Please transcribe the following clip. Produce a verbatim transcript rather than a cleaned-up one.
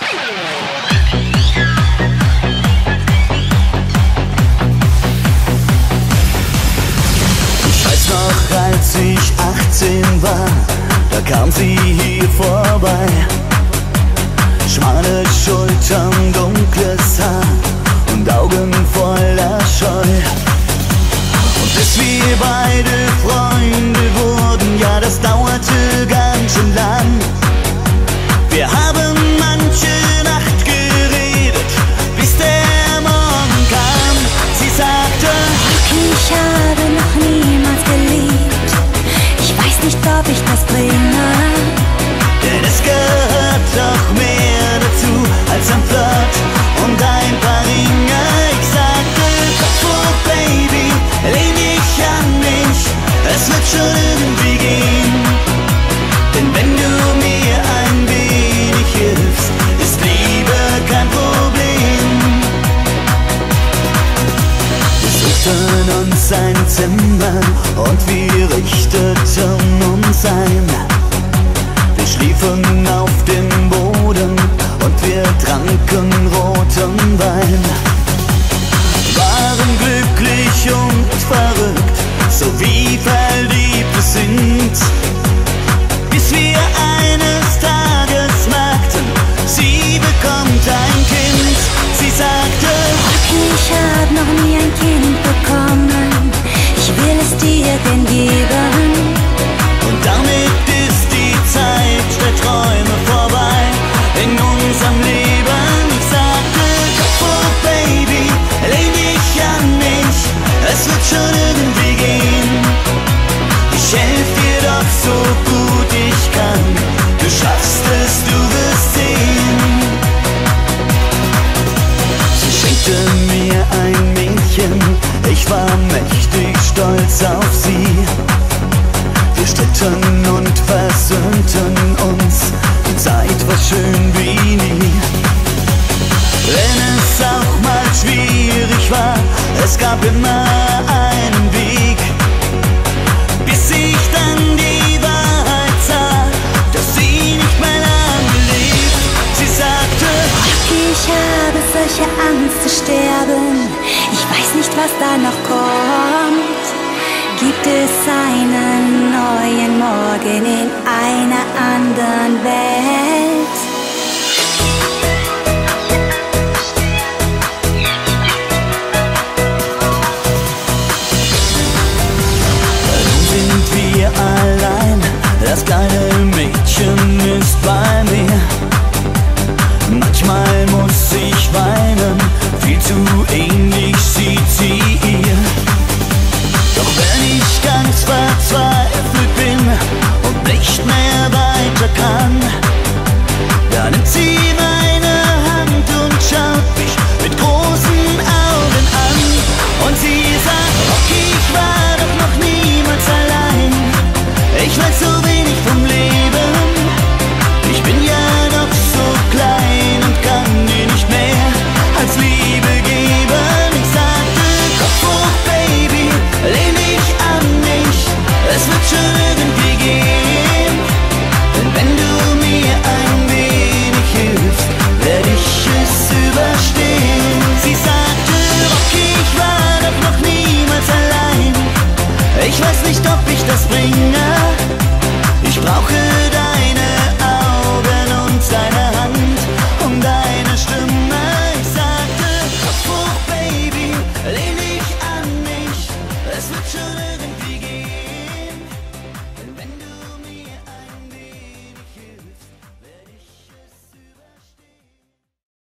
Ich weiß noch, als ich achtzehn war, da kam sie hier vorbei. Schmale Schultern, dunkles Haar und Augen voller Scheu. Und bis wir beide Freunde wurden, ja, das dauerte ganz schön lang. Wir haben manche Nacht geredet, bis der Morgen kam. Sie sagte: Ich habe noch niemals geliebt. Ich weiß nicht, ob ich das bringe. Denn es gehört doch mehr dazu als ein Flirt und ein paar Ringe. Ich sagte: Kopf hoch, Baby, lehn dich an mich, es wird schon irgendwie gehen. Denn wenn du mir ein wenig hilfst, ist Liebe kein Problem. Wir suchten uns ein Zimmer und wir richteten uns ein. Wir schliefen auf dem Boden und wir tranken roten Wein. Waren glücklich und verrückt, so wie Verliebte sind. Bis wir eines Tages merkten, sie bekommt ein Kind. Sie sagte: Ich habe noch nie ein Kind bekommen. Ich will es dir denn geben. Und damit ist die Zeit der Träume vorbei in unserem Leben. Ich sagte: Kopf hoch, Baby, lehn dich an mich, es wird schon irgendwie gehen. Ich helf dir doch so gut ich kann, du schaffst es, du wirst sehen. Sie schenkte mir ein Mädchen, ich war mächtig stolz auf sie. Wir stritten und versöhnten uns, die Zeit war schön wie nie. Wenn es auch mal schwierig war, es gab immer einen Weg, bis ich dann die Wahrheit sah, dass sie nicht mehr lange lebt. Sie sagte: Ich habe solche Angst zu sterben. Ich weiß nicht, was da noch kommt. Gibt es einen neuen Morgen in einer anderen Welt? Nun sind wir allein, das kleine Mädchen ist bei mir. Manchmal muss ich weinen, viel zu ähnlich sieht sie ihr. Doch wenn ich ganz verzweifelt bin und nicht mehr weiter kann, dann nimmt sie meine Hand und schaut mich mit großen Augen an. Und sie sagt: Okay, ich war doch noch niemals allein. Ich weiß so wenig vom Leben. Ich bin ja noch so klein und kann dir nicht mehr als Liebe geben. Ich sagte: Kopf hoch, Baby, lehn dich an mich, es wird schon irgendwie gehen. Denn wenn du mir ein wenig hilfst, werde ich es überstehen. Sie sagte: Okay, ich war doch noch niemals allein. Ich weiß nicht, ob ich das bringe. Ich brauche deine Augen und deine Hand und deine Stimme. Ich sagte: Kopf hoch, Baby, lehn dich an mich, es wird schon irgendwie gehen.